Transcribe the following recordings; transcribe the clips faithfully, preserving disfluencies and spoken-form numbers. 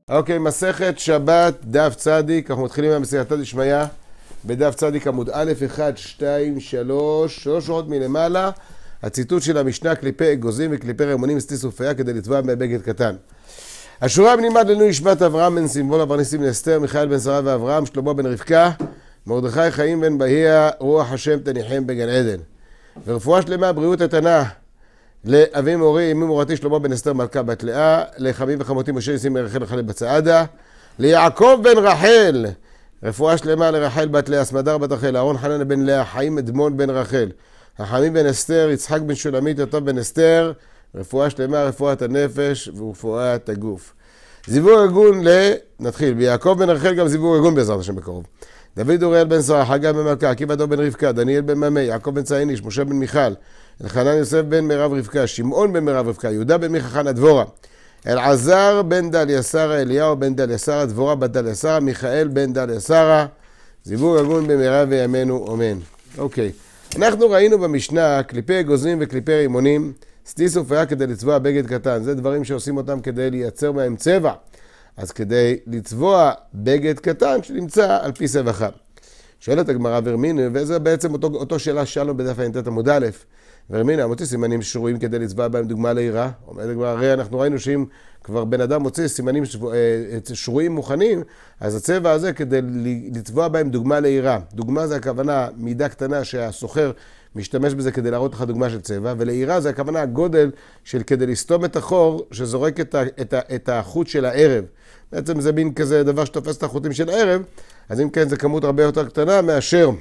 אוקיי, מסכת שבת, דף צדיק, אנחנו מתחילים מהמסייעתא דשמיא, בדף צדיק עמוד א', אחד, שתיים, שלוש, שלוש שורות מלמעלה, הציטוט של המשנה, קליפי אגוזים וקליפי רימונים סטי סופיה כדי לתבוע בבגד קטן. השורה נלמד לנו נשמת אברהם בן סימבון, אבר ניסים לאסתר, מיכאל בן שרה ואברהם, שלמה בן רבקה, מרדכי חיים בן בהיה, רוח השם תניחם בגן עדן. ורפואה שלמה, בריאות איתנה, לאבי מורי, אמי מורתי שלמה בן אסתר מלכה בת לאה, לחמי וחמותי משה ניסים מרחל וחלי בצעדה, ליעקב בן רחל, רפואה שלמה לרחל בת לאה, סמדר בת רחל, אהרון חנן בן לאה, חיים אדמון בן רחל, החמי בן אסתר, יצחק בן שולמית, יוטב בן אסתר, רפואה שלמה, רפואת הנפש ורפואת הגוף. זיווג הגון ל... נתחיל, ביעקב בן רחל גם זיווג הגון בעזרת השם בקרוב. דוד אוריאל בן שרה, חגה בן מלכה, עקיבא דוב בן רבקה, דניאל בן ממי, יעקב בן צייניש, משה בן מיכל, אלחנן יוסף בן מירב רבקה, שמעון בן מירב רבקה, יהודה בן מיכה חנה דבורה, אלעזר בן דליה שרה, אליהו בן דליה שרה, דבורה בת דליה שרה, מיכאל בן דליה שרה, זיווג הגון במהרה בימינו אמן. אוקיי, אנחנו ראינו במשנה קליפי אגוזים וקליפי רימונים, סטי סופיה כדי לצבוע בגד קטן, זה דברים שעושים אותם כדי לייצר מהם צבע. אז כדי לצבוע בגד קטן שנמצא על פי צבע. שואלת הגמרא ורמינה, וזה בעצם אותו, אותו שאלה ששאלנו בדף ע"ט עמוד א', ורמינה, מוציא סימנים שרויים כדי לצבוע בהם דוגמה ליראה. אומרת הגמרא, הרי אנחנו ראינו שאם כבר בן אדם מוציא סימנים שרויים מוכנים, אז הצבע הזה כדי לצבוע בהם דוגמה ליראה. דוגמה זה הכוונה מידה קטנה שהסוחר משתמש בזה כדי להראות לך דוגמה של צבע, וליראה זה הכוונה הגודל של כדי לסתום את החור שזורק את, ה, את, ה, את החוט של הערב. בעצם זה מין כזה דבר שתופס את החוטים של הערב, אז אם כן זה כמות הרבה יותר קטנה מאשר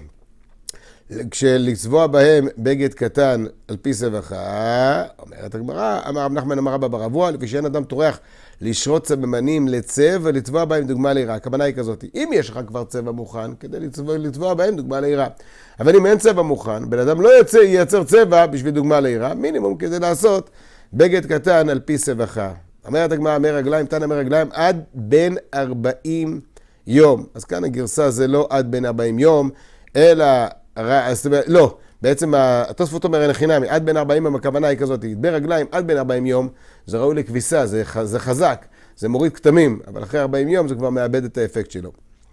כשלצבוע בהם בגד קטן על פי צבעך. אומרת הגמרא, אמר רב נחמן אמר רבא בר אבוה, לפי שאין אדם טורח לשרות סממנים לצבע ולצבוע בהם דוגמה ליראה. הכוונה היא כזאת, אם יש לך כבר צבע מוכן, כדי לצבוע, לצבוע בהם דוגמה ליראה. אבל אם אין צבע מוכן, בן אדם לא יוצא, ייצר צבע בשביל דוגמה ליראה, מינימום כדי לעשות בגד קטן על פי צבעך. אומרת הגמרא, מי רגליים, תנא מי רגליים, עד בין ארבעים יום. אז כאן הגרסה זה לא עד בין ארבעים יום, אלא, לא, בעצם התוספות אומר אין חינמי, עד בין ארבעים יום, הכוונה היא כזאת, בין רגליים עד בין ארבעים יום, זה ראוי לכביסה, זה, זה חזק, זה מוריד כתמים, אבל אחרי ארבעים יום זה כבר מאבד את האפקט שלו.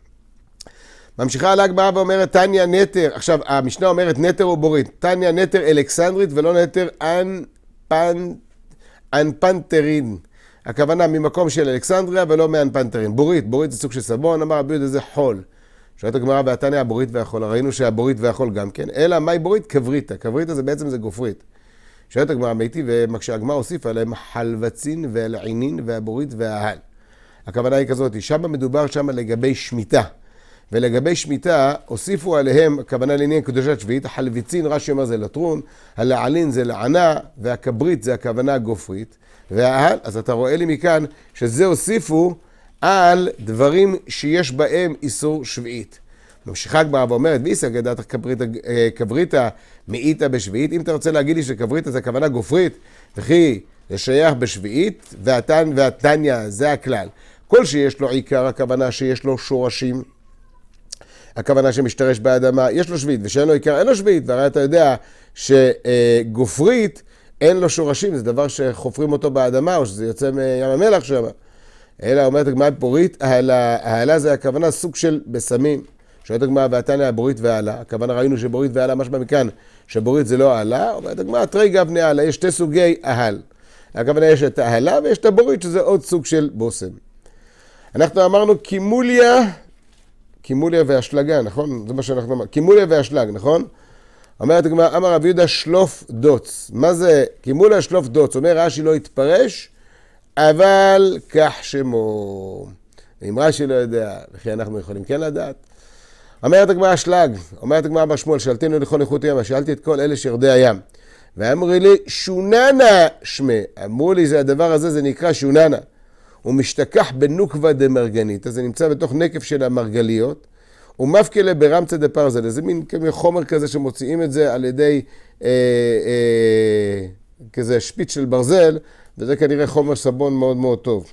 ממשיכה על הגמרא ואומרת, תניא נטר, עכשיו המשנה אומרת נטר או בורית, תניא נטר אלכסנדרית ולא נטר אנפנ... אנפנטרין. הכוונה ממקום של אלכסנדריה ולא מאנפנטרין. בורית, בורית זה סוג של סבון, אמר רבי יהודה זה חול. שואלת הגמרא והתניא הבורית והחול, ראינו שהבורית והחול גם כן, אלא מהי בורית? קבריטה. קבריטה זה בעצם זה גופרית. שואלת הגמרא מייתי, וכשהגמרא הוסיפה עליהם חלבצין והלעינין והבורית וההל. הכוונה היא כזאת, שם מדובר שם לגבי שמיטה. ולגבי שמיטה, הוסיפו עליהם, הכוונה לעניין קדושת שביעית, החלביצין, רש"י אומר זה לטרון, הלעלין זה לענה, והקברית זה הכוונה הגופרית, וההל, אז אתה רואה לי מכאן שזה הוסיפו על דברים שיש בהם איסור שביעית. ממשיכה גמרא ואומרת, ואיסא גדעת קבריתה מאיתה בשביעית, אם אתה רוצה להגיד לי שקבריתה זה הכוונה גופרית, וכי לשייך בשביעית, והתן והתניא זה הכלל. כל שיש לו עיקר, הכוונה שיש לו שורשים, הכוונה שמשתרש באדמה, יש לו שביעית, ושאין לו עיקר, אין לו שביעית, והרי אתה יודע שגופרית אין לו שורשים, זה דבר שחופרים אותו באדמה, או שזה יוצא מים המלח שם. אלא אומרת הגמרא בורית, ההלה זה הכוונה סוג של בסמים. שואלת הגמרא והתניא הבורית וההלה, הכוונה ראינו שבורית וההלה, משמע מכאן שבורית זה לא ההלה, אומרת הגמרא, תרי גבני ההלה, יש שתי סוגי ההל. הכוונה יש את ההלה ויש את הבורית, שזה עוד סוג של בושם. אנחנו אמרנו קימוליה, קימוליה והשלגה, נכון? זה מה שאנחנו אמרנו. קימוליה והשלג, נכון? אומרת הגמרא, אמר רבי יהודה שלוף דוץ. מה זה קימוליה שלוף דוץ? אומר רש"י לא יתפרש, אבל כך שמו. אם רש"י לא יודע, וכי אנחנו יכולים כן לדעת. אומרת הגמרא השלג, אומרת הגמרא בר שמואל, שאלתינו לכל איכות ים, שאלתי את כל אלה שירדי הים. ואמרו לי, שוננה שמי. אמרו לי, זה הדבר הזה, זה נקרא שוננה. הוא משתכח בנוקבה דמרגנית, אז זה נמצא בתוך נקב של המרגליות, ומפקלה ברמצה דפרזל, זה מין חומר כזה שמוציאים את זה על ידי אה, אה, כזה שפיץ של ברזל, וזה כנראה חומר סבון מאוד מאוד טוב.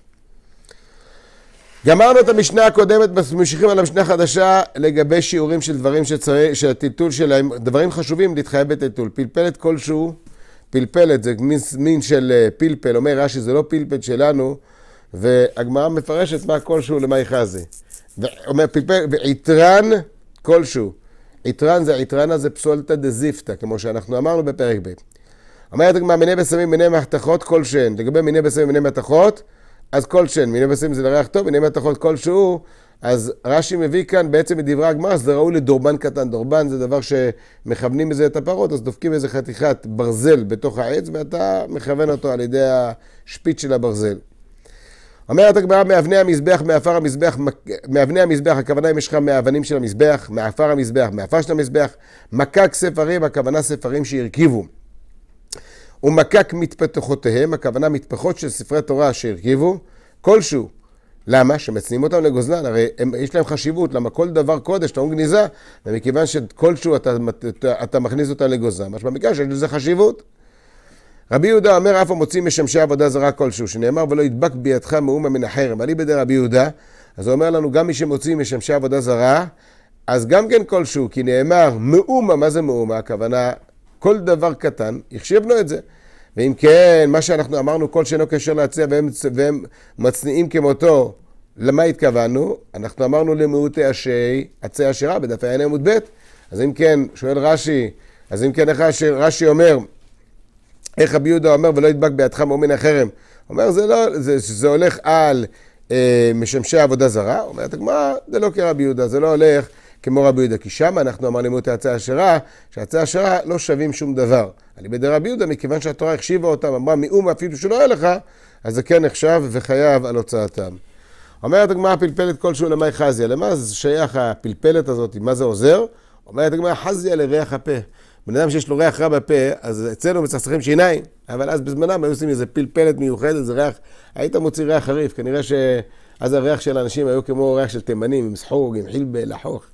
גמרנו את המשנה הקודמת, ממשיכים על המשנה החדשה לגבי שיעורים של דברים שצריך, שהטיטול שלהם, דברים חשובים להתחייב בטיטול. פלפלת כלשהו, פלפלת זה מין, מין של פלפל, אומר רש"י זה לא פלפל שלנו, והגמרא מפרשת מה כלשהו למאי חזי. ואומר פלפל, ועיטרן כלשהו. עיטרן זה עיטרנה זה פסולתא דזיפתא, כמו שאנחנו אמרנו בפרק ב'. אומרת הגמרא מיני בשמים מיני מתכות כלשהן. לגבי מיני בשמים מיני מתכות, אז כלשהן. מיני בשמים זה לריח טוב, מיני מתכות כלשהו. אז רש"י מביא כאן בעצם מדברי הגמרא, זה ראוי לדורבן קטן. דורבן זה דבר שמכוונים בזה את הפרות, אז דופקים איזה חתיכת ברזל בתוך העץ, ואתה מכוון אותו על ידי השפיץ של הברזל. אומרת הגמרא, מאבני המזבח, מעפר המזבח, מאבני המזבח, הכוונה אם יש לך מהאבנים של המזבח, מעפר המזבח, מעפר של המזבח, מקק ספרים, הכוונה ספרים שהרכיבו. ומקק מתפתחותיהם, הכוונה מתפחות של ספרי תורה שהרכיבו, כלשהו. למה? שמצנים אותם לגוזלן, הרי הם, יש להם חשיבות, למה כל דבר קודש, טעון גניזה, ומכיוון שכלשהו אתה, אתה, אתה מכניס אותם לגוזלן, משמע מכאן שיש לזה חשיבות. רבי יהודה אומר, אף המוצאים משמשי עבודה זרה כלשהו, שנאמר ולא ידבק בידך מאומה מן החרם. עלי בדי רבי יהודה, אז הוא אומר לנו, גם מי שמוצאים משמשי עבודה זרה, אז גם כן כלשהו, כי נאמר מאומה, מה זה מאומה? הכוונה, כל דבר קטן, יחשב לו את זה. ואם כן, מה שאנחנו אמרנו, כל שאינו קשר להציע והם, והם מצניעים כמותו, למה התכוונו? אנחנו אמרנו למעוטי השי, עצי השירה, בדף העין עמוד ב'. אז אם כן, שואל רש"י, אז אם כן, איך רש"י אומר, איך רבי יהודה אומר, ולא ידבק בידך מאומה מן החרם? אומר, זה לא, זה, זה הולך על אה, משמשי עבודה זרה. אומרת הגמרא, זה לא כרבי יהודה, זה לא הולך כמו רבי יהודה, כי שם אנחנו אמרנו למעוטי עצי השירה, שעצי השירה לא שווים שום דבר. אני בדי רבי יהודה, מכיוון שהתורה החשיבה אותם, אמרה מאומה אפילו שלא היה לך, אז זה כן נחשב וחייב על הוצאתם. אומרת הגמרא, פלפלת כלשהו למאי חזיה. למה זה שייך הפלפלת הזאת? מה זה עוזר? אומרת הגמרא, חזיה לריח הפה. בן אדם שיש לו ריח רע בפה, אז אצלנו מצחצחים שיניים, אבל אז בזמנם היו עושים איזה פלפלת מיוחדת, זה ריח, היית מוציא ריח חריף, כנראה שאז הריח של האנשים היו כמו ריח של תימנים, עם סחוג, עם חילבה, לחוך.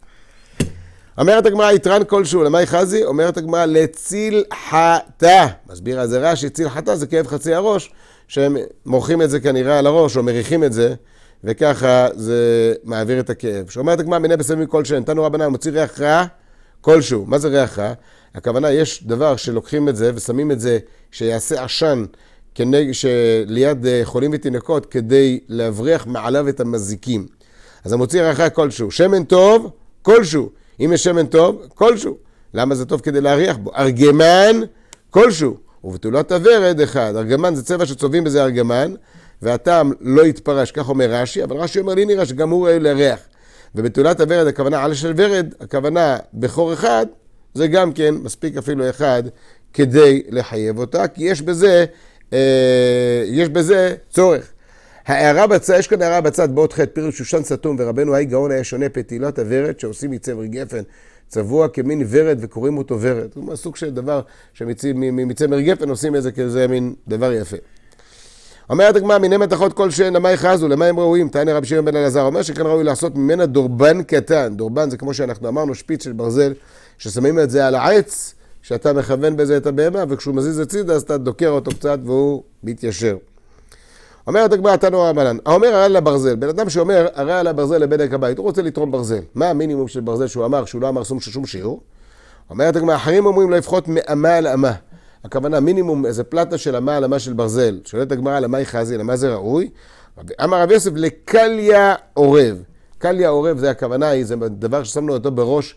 אומרת הגמרא, יתרן כלשהו למאי חזי, אומרת הגמרא, לציל חטא. מסביר על זה רש"י, ציל חטא זה כאב חצי הראש, שהם מורחים את זה כנראה על הראש, או מריחים את זה, וככה זה מעביר את הכאב. שאומרת הגמרא, מיני בשמים כלשהן, תנו רבנן, מוציא ריח רע כלשהו. מה זה ריח רע? הכוונה, יש דבר שלוקחים את זה ושמים את זה, שיעשה עשן כנג, שליד חולים ותינוקות, כדי להבריח מעליו את המזיקים. אז המוציא ריח רע כלשהו. שמן טוב, כלשהו. אם יש שמן טוב, כלשהו. למה זה טוב? כדי להריח בו. ארגמן, כלשהו. ובתולת הוורד אחד. ארגמן זה צבע שצובעים בזה ארגמן, והטעם לא יתפרש, כך אומר רש"י, אבל רש"י אומר לי נראה שגם הוא ראוי לריח. ובתולת הוורד, הכוונה על של ורד, הכוונה בחור אחד, זה גם כן מספיק אפילו אחד כדי לחייב אותה, כי יש בזה, אה, יש בזה צורך. הערה בצד, יש כאן הערה בצד באות חטא פירוש שושן סתום, ורבנו היי גאון היה שונה פתילות הוורד שעושים מצמר גפן, צבוע כמין ורד וקוראים אותו ורד. זה סוג של דבר שמצמר גפן עושים את זה כזה מין דבר יפה. אומרת הגמרא, מיני מתכות כלשהן, למה יכרזו, למה הם ראויים? תענה רבי שמעון בן אלעזר, אומר שכאן ראוי לעשות ממנה דורבן קטן. דורבן זה כמו שאנחנו אמרנו, שפיץ של ברזל, ששמים את זה על העץ, שאתה מכוון בזה את הבהמה, וכשהוא מזיז הצידה, אז אתה דוקר אותו קצת והוא מתיישר. אומרת הגמרא, תנו רבנן, האומר הרי על הברזל, בן אדם שאומר הרי על הברזל לבדק הבית, הוא רוצה לתרום ברזל. מה המינימום של ברזל שהוא אמר, שהוא לא אמר סום של שום שיעור? אומרת הגמרא, אחרים אומרים לא יפחות מאמה על אמה. הכוונה מינימום איזה פלטה של אמה על אמה של ברזל. שואלת הגמרא למה יחזי, למה זה ראוי? אמר רבי יוסף לקליה עורב. קליה עורב זה הכוונה, זה דבר ששמנו אותו בראש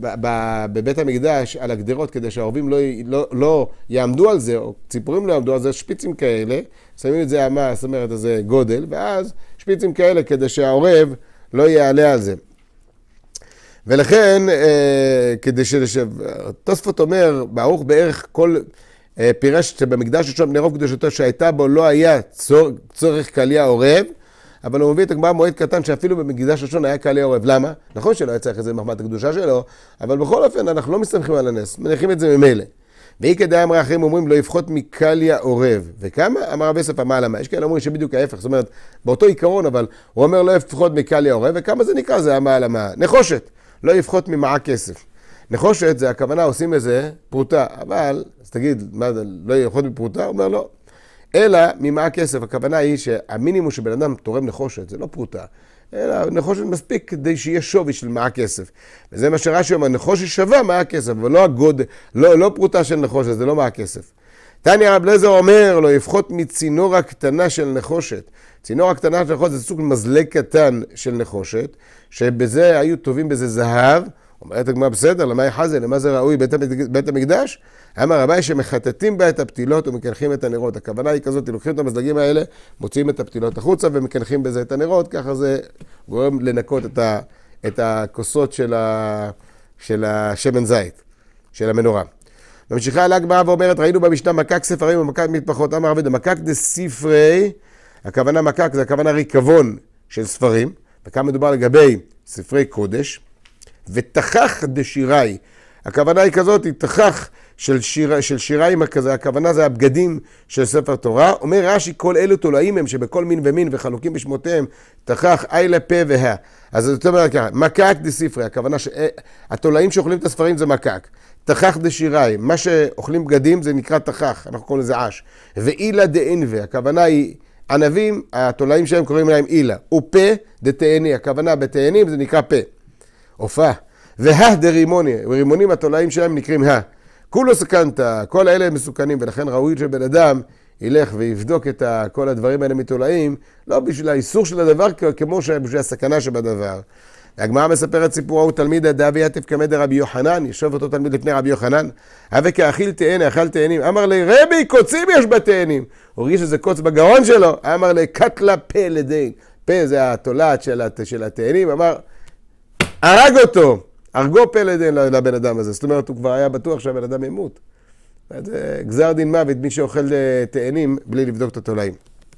בבית המקדש על הגדרות, כדי שהעורבים לא, לא, לא יעמדו על זה, או ציפורים לא יעמדו על זה, שפיצים כאלה, שמים את זה אמה, זאת אומרת, איזה גודל, ואז שפיצים כאלה כדי שהעורב לא יעלה על זה. ולכן, כדי ש... תוספות אומר, בערוך בערך כל פירש שבמקדש ראשון בני רוב קדושתו שהייתה בו לא היה צור, צורך קליה עורב, אבל הוא מביא את הגמרא מועד קטן שאפילו במקדש ראשון היה קליה עורב. למה? נכון שלא היה צריך את זה במחמת הקדושה שלו, אבל בכל אופן אנחנו לא מסתמכים על הנס, מניחים את זה ממילא. והיא כדאי אמרה אחרים אומרים לא יפחות מקליה עורב. וכמה? אמר רבי יוסף אמר למה? יש כאלה אומרים שבדיוק ההפך, זאת אומרת, באותו עיקרון, אבל הוא אומר לא יפחות מקליה עורב, וכמה זה נקרא? זה אמר למה? נחושת, לא יפחות ממעה כסף. נחושת זה הכוונה, עושים לזה פרוטה, אבל, אז תגיד, מה, לא יפחות מפרוטה? הוא אומר לא. אלא ממעה כסף, הכוונה היא שהמינימום שבן אדם תורם נחושת, זה לא פרוטה, אלא נחושת מספיק כדי שיהיה שווי של מעה כסף. וזה מה שרש"י אומר, נחושת שווה מעה כסף, אבל לא הגודל, לא, לא פרוטה של נחושת, זה לא מעה כסף. תניא רב אליעזר אומר, לא יפחות מצינור הקטנה של נחושת. צינור הקטנה של נחושת זה סוג מזלג קטן של נחושת, שבזה היו טובים בזה זהב, אומרת הגמרא בסדר, למה יחזה, למה זה ראוי בית, בית המקדש? אמר רבי שמחטטים בה את הפתילות ומקנחים את הנרות. הכוונה היא כזאת, לוקחים את המזלגים האלה, מוציאים את הפתילות החוצה ומקנחים בזה את הנרות, ככה זה גורם לנקות את, ה, את הכוסות של, ה, של השמן זית, של המנורה. ממשיכה על הגמרא ואומרת, ראינו במשנה מקק ספרים ומקק מטפחות, אמר רבי מקק דה ספרי, הכוונה מקק זה הכוונה ריקבון של ספרים, וכאן מדובר לגבי ספרי קודש, ותכח דשיראי, הכוונה היא כזאת, היא תכח של, שיר, של שיריים כזה, הכוונה זה הבגדים של ספר תורה, אומר רש"י כל אלו תולעים הם שבכל מין ומין וחלוקים בשמותיהם, תכח אי לפה וה. אז זאת אומרת ככה, מקק דספרי, הכוונה שהתולעים שאוכלים את הספרים זה מקק, תכח דשיראי, מה שאוכלים בגדים זה נקרא תכח, אנחנו קוראים לזה עש, ואילה דאנווה, הכוונה היא ענבים, התולעים שהם קוראים להם אילה, ופה דתאני, הכוונה בתאנים זה נקרא פה. אופה, והה דרימוני, ורימונים התולעים שלהם נקראים הה. כולו סכנת, כל האלה הם מסוכנים, ולכן ראוי שבן אדם ילך ויבדוק את כל הדברים האלה מתולעים, לא בשביל האיסור של הדבר, כמו בשביל הסכנה שבדבר. הגמרא מספרת סיפור, הוא תלמיד דאבי יתף כמד רבי יוחנן, ישוב אותו תלמיד לפני רבי יוחנן, הווה כאכיל תאנה, אכל תאנים, אמר לי, רבי, קוצים יש בתאנים. הוא הרגיש שזה קוץ בגרון שלו, אמר לי, קטלה פה לדין. פה זה התולעת של התאנים, אמר, הרג אותו, הרגו פה לדין לבן אדם הזה. זאת אומרת, הוא כבר היה בטוח שהבן אדם ימות. זה גזר דין מוות, מי שאוכל תאנים בלי לבדוק את התולעים.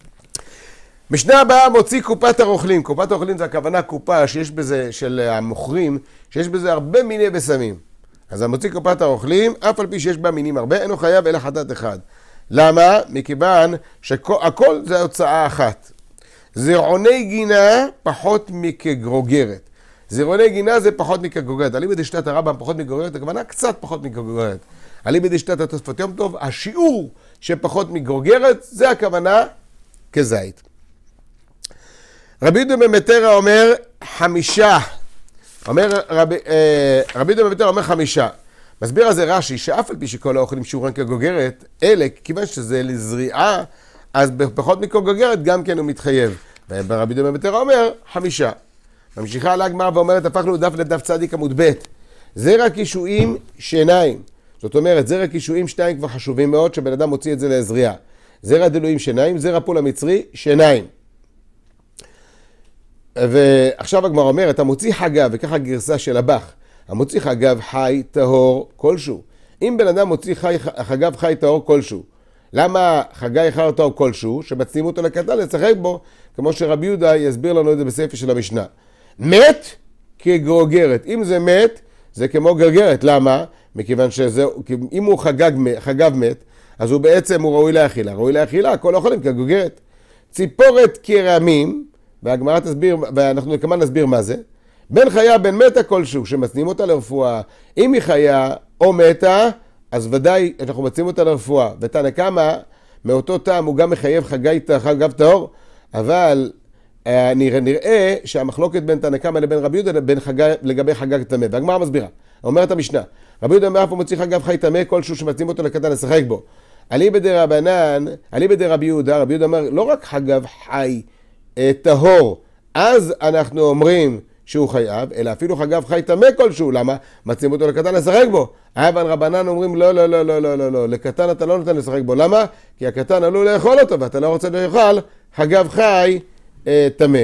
משנה הבאה מוציא קופת הרוכלים. קופת הרוכלים זה הכוונה קופה שיש בזה, של המוכרים, שיש בזה הרבה מיני בשמים. אז המוציא קופת הרוכלים, אף על פי שיש בה מינים הרבה, אינו חייב אלא חטאת אחד. למה? מכיוון שהכל זה הוצאה אחת. זרעוני גינה פחות מכגרוגרת. זרעוני גינה זה פחות מכגרוגרת. אליבא דשיטת הרמב"ם פחות מכגרוגרת, הכוונה קצת פחות מכגרוגרת. אליבא דשיטת התוספות יום טוב, השיעור שפחות מכגרוגרת, זה הכוונה כזית. רבי יהודה בן מתרא אומר חמישה. אומר רבי, אה, רבי יהודה בן מתרא אומר חמישה. מסביר על זה רש"י, שאף על פי שכל האוכלים שיעורן כגרוגרת, אלה, כיוון שזה לזריעה, אז בפחות מכגרוגרת גם כן הוא מתחייב. ורבי יהודה בן מתרא אומר חמישה. ממשיכה על הגמרא ואומרת, הפכנו דף לדף צדיק עמוד ב'. זרע קישואים שיניים. זאת אומרת, זרע קישואים שתיים כבר חשובים מאוד, שבן אדם מוציא את זה לזריעה. זרע דלויים שיניים, זרע פול המצרי שיניים. ועכשיו הגמרא אומרת, המוציא חגב, וככה גרסה של הבח, המוציא חגב חי טהור כלשהו. אם בן אדם מוציא חי, חגב חי טהור כלשהו, למה חגי חי טהור כלשהו? שמצאים אותו לקטן לשחק בו, כמו שרבי יהודה יסביר לנו את זה בספר של המשנה. מת כגרוגרת. אם זה מת, זה כמו גרגרת. למה? מכיוון שזה, אם הוא חגג, חגב מת, אז הוא בעצם הוא ראוי לאכילה. ראוי לאכילה, כל אוכלים כגרוגרת. ציפורת כרמים, והגמרא תסביר, ואנחנו כמובן נסביר מה זה. בין חיה בין מתה כלשהו, שמצנים אותה לרפואה. אם היא חיה או מתה, אז ודאי אנחנו מצנים אותה לרפואה. ותנא קמא, מאותו טעם הוא גם מחייב חגי חגב טהור, אבל נראה, נראה שהמחלוקת בין תנא קמא לבין רבי יהודה לבין חגי, לגבי חגג טמא. והגמרא מסבירה. אומרת המשנה, רבי יהודה אומר, אף הוא מוציא חגב חי טמא כלשהו שמצנים אותו לקטן לשחק בו. אליבא דרבנן, אליבא דרבי יהודה, רבי יהודה אומר, לא רק חגב חי טהור, אז אנחנו אומרים שהוא חייב, אלא אפילו חגב חי טמא כלשהו. למה? מצאים אותו לקטן לשחק בו. אבל רבנן אומרים לא, לא, לא, לא, לא, לא, לא, לקטן אתה לא נותן לשחק בו. למה? כי הקטן עלול לאכול אותו, ואתה לא רוצה לאכול חגב חי אה, טמא.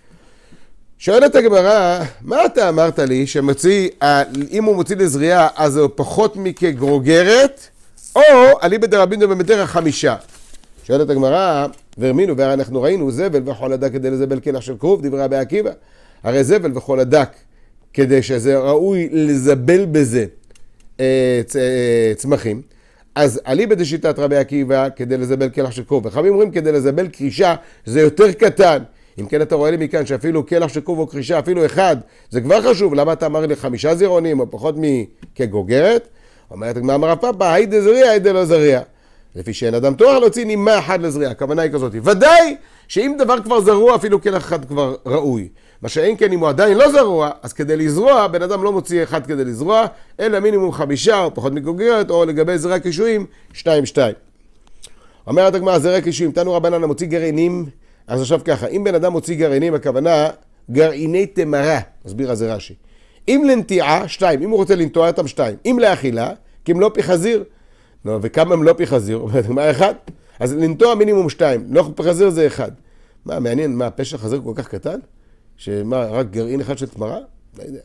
שואלת הגמרא, מה אתה אמרת לי שמוציא, אם הוא מוציא לזריעה, אז הוא פחות מכגרוגרת, או אליבא דרבי יהודה בן מתרא חמישה. שואלת הגמרא, והרמינו, והרי אנחנו ראינו זבל וחול הדק כדי לזבל כלח של כרוב, דברי רבי עקיבא. הרי זבל וחול הדק, כדי שזה ראוי לזבל בזה אה, צ, אה, צמחים, אז אליבא דשיטת רבי עקיבא כדי לזבל כלח של כרוב. וחכמים אומרים כדי לזבל קרישה זה יותר קטן. אם כן אתה רואה לי מכאן שאפילו כלח של כרוב או קרישה, אפילו אחד, זה כבר חשוב. למה אתה אמר לי חמישה זירונים או פחות מכגרוגרת? אומרת הגמרא אמר פאפא, היידה זריע, היידה לא זריע. לפי שאין אדם תואר להוציא נימה אחד לזריעה, הכוונה היא כזאת. ודאי שאם דבר כבר זרוע, אפילו כלח אחד כבר ראוי. מה שאין כן, אם הוא עדיין לא זרוע, אז כדי לזרוע, בן אדם לא מוציא אחד כדי לזרוע, אלא מינימום חמישה או פחות מגוגרת, או לגבי זרע קישואים, שתיים שתיים. אומרת הגמרא, זרע קישואים, תנו רבנן המוציא גרעינים, אז עכשיו ככה, אם בן אדם מוציא גרעינים, הכוונה גרעיני תמרה, מסביר על זה רש"י. אם לנטיעה, שתיים, אם הוא רוצה לנטוע אותם, שתיים. אם לאכילה, כי הם לא פי חזיר. לא, וכמה הם לא פי חזיר? מה, אחד? אז לנטוע מינימום שתיים, לא פי חזיר זה אחד. מה, מעניין, מה, פשע חזיר כל כך קטן? שמה, רק גרעין אחד של תמרה? לא יודע.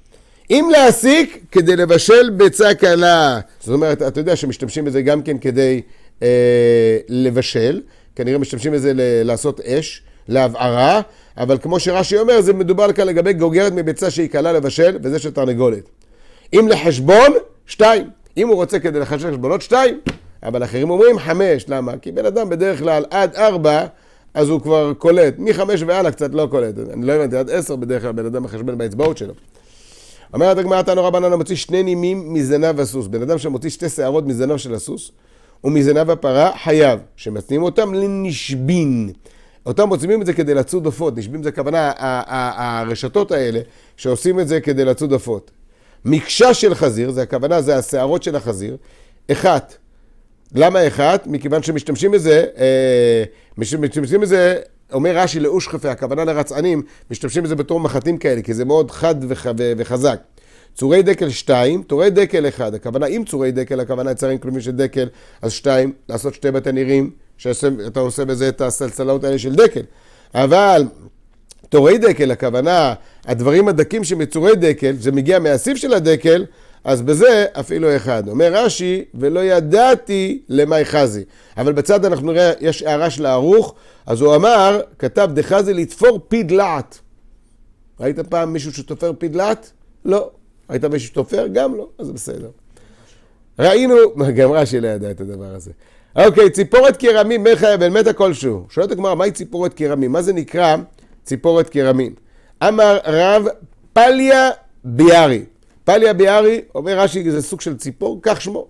אם להסיק כדי לבשל ביצה קלה, זאת אומרת, אתה יודע שמשתמשים בזה גם כן כדי אה, לבשל, כנראה משתמשים בזה ל- לעשות אש, להבערה, אבל כמו שרש"י אומר, זה מדובר כאן לגבי גוגרת מביצה שהיא קלה לבשל, וזה של תרנגולת. אם לחשבון, שתיים. אם הוא רוצה כדי לחשב חשבונות, שתיים. אבל אחרים אומרים חמש, למה? כי בן אדם בדרך כלל עד ארבע, אז הוא כבר קולט. מחמש ועלה קצת לא קולט. אני לא הבנתי, עד עשר בדרך כלל בן אדם מחשבן באצבעות שלו. אומרת הגמרא תנו רבנן מוציא שני נימים מזנב הסוס. בן אדם שמוציא שתי שערות מזנב של הסוס, ומזנב הפרה חייב, שמצניעים אותם לנשבין. אותם מוצאים את זה כדי לצוד עופות. נשבים זה כוונה, הרשתות האלה שעושים את זה כדי לצוד עופות. מקשה של חזיר, זה הכוונה, זה השערות של החזיר. אחת. למה אחת? מכיוון שמשתמשים בזה, אה, משתמשים בזה, אומר רש"י לאושחפה, הכוונה לרצענים, משתמשים בזה בתור מחטים כאלה, כי זה מאוד חד וח, וחזק. צורי דקל שתיים, צורי דקל אחד. הכוונה, אם צורי דקל, הכוונה יצרים כלומים של דקל, אז שתיים, לעשות שתי בתי נירים, שאתה עושה בזה את הסלסלות האלה של דקל. אבל צורי דקל, הכוונה, הדברים הדקים שמצורי דקל, זה מגיע מהסיף של הדקל, אז בזה אפילו אחד. אומר רש"י, ולא ידעתי למאי חזי. אבל בצד אנחנו נראה, יש הערה של הערוך, אז הוא אמר, כתב דחזי לתפור פי דלעת. ראית פעם מישהו שתופר פי דלעת? לא. ראית מישהו שתופר? גם לא. אז זה בסדר. ראינו, גם רש"י לא ידע את הדבר הזה. אוקיי, ציפורת קרמין בין חיה בין מתה כלשהו. שואלת הגמרא, מהי ציפורת קרמין? מה זה נקרא ציפורת קרמין? אמר רב פליה ביארי. פליה ביארי, אומר רש"י, זה סוג של ציפור, כך שמו.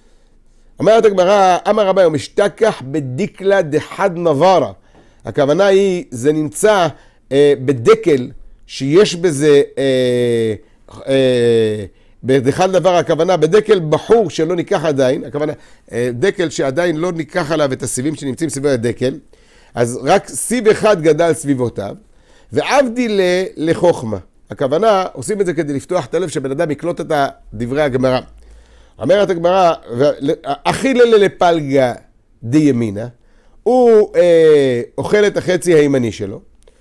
אומרת הגמרא, אמר רבי, משתכח בדיקלה דחד נברה. הכוונה היא, זה נמצא אה, בדקל שיש בזה, אה, אה, בדחד נברה, הכוונה בדקל בחור שלא ניקח עדיין, הכוונה אה, דקל שעדיין לא ניקח עליו את הסיבים שנמצאים סביב הדקל, אז רק סיב אחד גדל סביבותיו, ועבדי לחוכמה. הכוונה, עושים את זה כדי לפתוח את הלב שבן אדם יקלוט את דברי הגמרא. אומרת הגמרא, אכילה לפלגה די ימינה, הוא אה, אוכל את החצי הימני שלו,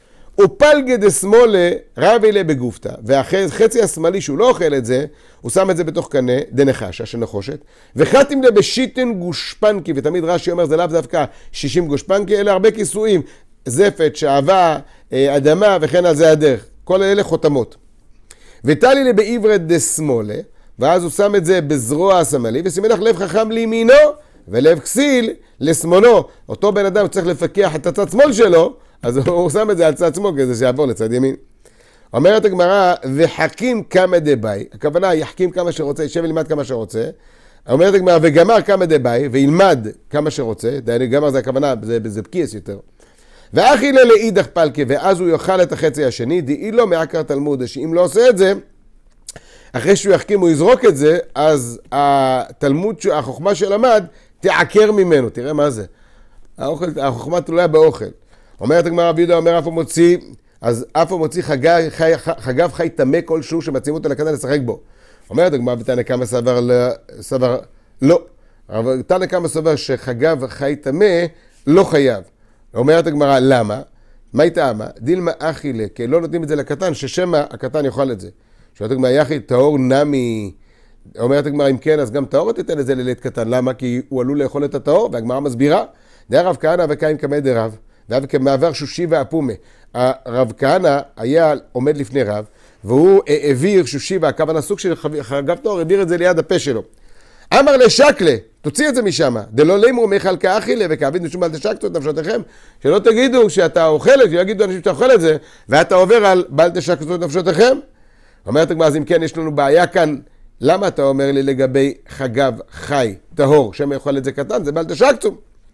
ופלגה דה שמאלה רבי לה בגופתא, והחצי השמאלי שהוא לא אוכל את זה, הוא שם את זה בתוך קנה, דנחשה שנחושת, וחתים לה בשיטן גושפנקי, ותמיד רש"י אומר זה לאו דווקא שישים גושפנקי, אלא הרבה כיסויים, זפת, שעבה, אה, אדמה וכן על זה הדרך. כל אלה חותמות. ותלי לי בעברת דה שמאלה, ואז הוא שם את זה בזרוע השמאלי, ושימי לך לב חכם לימינו, ולב כסיל לשמאלו. אותו בן אדם צריך לפקח את הצד שמאל שלו, אז הוא שם את זה על צד שמאל, כדי שיעבור לצד ימין. אומרת הגמרא, וחכים כמה דבאי, הכוונה יחכים כמה שרוצה, יישב ולמד כמה שרוצה. אומרת הגמרא, וגמר כמה דבאי, וילמד כמה שרוצה, דייני גמר זה הכוונה, זה, זה בקיס יותר. ואכילה לאידך פלקה, ואז הוא יאכל את החצי השני, דאי לא מעקר תלמוד, שאם לא עושה את זה, אחרי שהוא יחכים הוא יזרוק את זה, אז התלמוד, החוכמה שלמד, תעקר ממנו. תראה מה זה. האוכל, החוכמה תלויה באוכל. אומרת הגמרא רבי יהודה, אומר אף הוא מוציא, אז אף הוא מוציא חגב חי, חגב חי טמא כלשהו, שמציעים אותו לקטן לשחק בו. אומרת הגמרא, ותנא קמא סבר, סבר, לא. אבל תנא קמא סבר שחגב חי טמא לא חייב. אומרת הגמרא, למה? מה היא טעמה? דילמה אכילה, כי לא נותנים את זה לקטן, ששמה הקטן יאכל את זה. שואלת הגמרא, יחי, טהור נמי. אומרת הגמרא, אם כן, אז גם טהור תיתן את זה לילד קטן. למה? כי הוא עלול לאכול את הטהור, והגמרא מסבירה. דה רב כהנא וקיים כמי דרב, וכמעבר שושי ואפומה. הרב כהנא היה עומד לפני רב, והוא העביר שושי, והכוונה סוג של חגב טהור, העביר את זה ליד הפה שלו. אמר לשקלה, תוציא את זה משם, דלא לימור מיכל כאכילה וכעביד משום בל תשקצו את נפשותיכם, שלא תגידו שאתה אוכל את זה, יגידו אנשים שאתה אוכל את זה, ואתה עובר על בל תשקצו את נפשותיכם. אומרת הגמרא, אז אם כן יש לנו בעיה כאן, למה אתה אומר לי לגבי חגב חי, טהור, שם יאכל את זה קטן, זה בל תשקצו.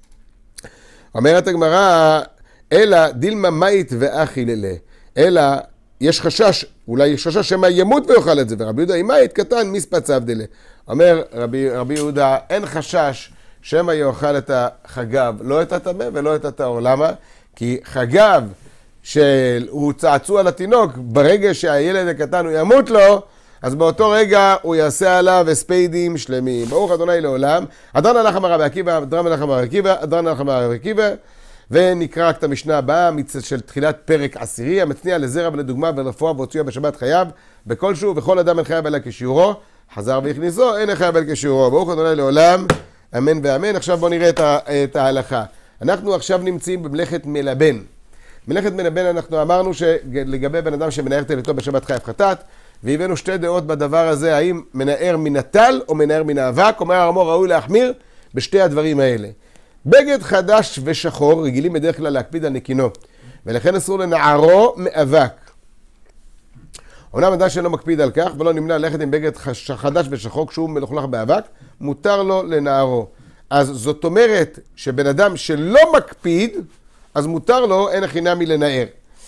אומרת הגמרא, אלא דילמה מאית ואכילה, אלא יש חשש, אולי יש חשש שמה ימות ויאכל את זה, ורבי יהודה אימאית קטן מספצב דלה. אומר רבי, רבי יהודה, אין חשש שמה יאכל את החגב, לא את הטמא ולא את הטהור. למה? כי חגב שהוא צעצוע לתינוק, ברגע שהילד הקטן הוא ימות לו, אז באותו רגע הוא יעשה עליו הספיידים שלמים. ברוך אדוני לעולם. אדרן הלך אמר רבי עקיבא, אדרן הלך אמר רבי עקיבא, אדרן הלך אמר רבי עקיבא, ונקרא רק את המשנה הבאה של תחילת פרק עשירי, המצניע לזרע ולדוגמה ולרפואה והוציאה בשבת חייו, בכל שהוא וכל אדם אין חייב אלא כשיעורו, חזר והכניסו, אין חייב אלא כשיעורו. ברוך אדוני לעולם, אמן ואמן. עכשיו בואו נראה את ההלכה. אנחנו עכשיו נמצאים במלאכת מלבן. מלאכת מלבן אנחנו אמרנו שלגבי בן אדם שמנער תלתו בשבת חייב חטאת, והבאנו שתי דעות בדבר הזה, האם מנער מן הטל או מנער מן האבק. אומר הרמור ראוי להחמיר בשתי הדברים האלה. בגד חדש ושחור רגילים בדרך כלל להקפיד על נקינו, ולכן אסור לנערו מאבק. אומנם אדם שלא מקפיד על כך ולא נמנע ללכת עם בגד חדש ושחור כשהוא מלוכלך באבק, מותר לו לנערו. אז זאת אומרת שבן אדם שלא מקפיד, אז מותר לו, אין חינמי לנער.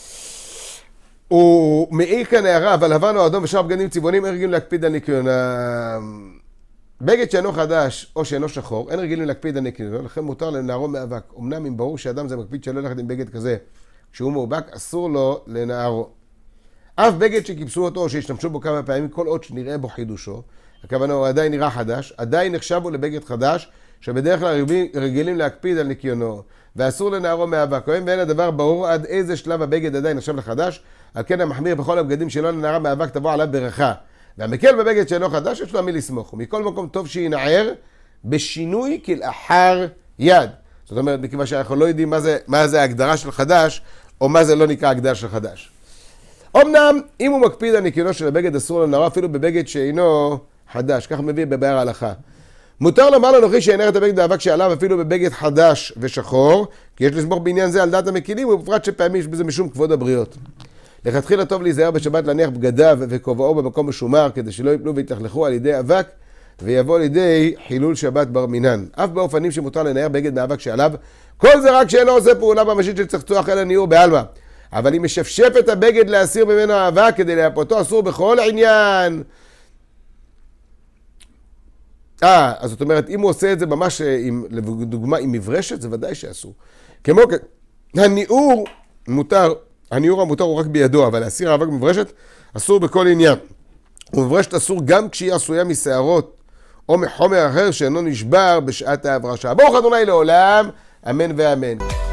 הוא מעיר כאן הערה, אבל לבן או אדום ושאר בגדים צבעונים אין רגילים להקפיד על ניקיון. בגד שאינו חדש או שאינו שחור, אין רגילים להקפיד על ניקיון, לכן מותר לנערו מאבק. אמנם אם ברור שאדם זה מקפיד שלא ללכת עם בגד כזה, כשהוא מאובק, אסור לו לנערו. אף בגד שכיבסו אותו או שהשתמשו בו כמה פעמים, כל עוד שנראה בו חידושו, הכוונה הוא עדיין נראה חדש, עדיין נחשב בו לבגד חדש, שבדרך כלל רגילים להקפיד על ניקיונו, ואסור לנערו מאבק. ואין הדבר ברור עד איזה שלב הבגד עדיין נחשב לחדש, על כן המחמיר בכל הבגדים שלא לנערה מאבק תבוא עליו ברכה. והמקל בבגד שאינו חדש, יש לו מי לסמוך. ומכל מקום טוב שינער בשינוי כלאחר יד. זאת אומרת, מכיוון שאנחנו לא יודעים מה זה, מה זה ההגדרה של חדש, או מה זה לא נקרא הגדרה של חדש. אמנם, אם הוא מקפיד על ניקיונו של הבגד, אסור לנערה אפילו בבגד שאינו חדש. כך מביא בבאר ההלכה. מותר לומר לנוכרי שאינר את הבגד האבק שעליו אפילו בבגד חדש ושחור, כי יש לסמוך בעניין זה על דעת המקילים, ובפרט שפעמים יש בזה משום כבוד הבריות. לכתחילה טוב להיזהר בשבת להניח בגדיו וכובעו במקום משומר, כדי שלא יפלו ויתלכלכו על ידי אבק, ויבוא לידי חילול שבת בר מינן. אף באופנים שמותר לנער בגד מאבק שעליו, כל זה רק שאינו עושה פעולה ממשית של צחצוח אלא ניעור בעלמא. אבל אם משפשף את הבגד להסיר ממנו האבק כדי להפותו, אסור בכל עניין. אה, אז זאת אומרת, אם הוא עושה את זה ממש, עם, לדוגמה, עם מברשת, זה ודאי שאסור. כמו הניעור מותר, הניעור המותר הוא רק בידו, אבל להסיר האבק במברשת אסור בכל עניין. ומברשת אסור גם כשהיא עשויה משערות או מחומר אחר שאינו נשבר בשעת ההברשה. ברוך אדוני לעולם, אמן ואמן.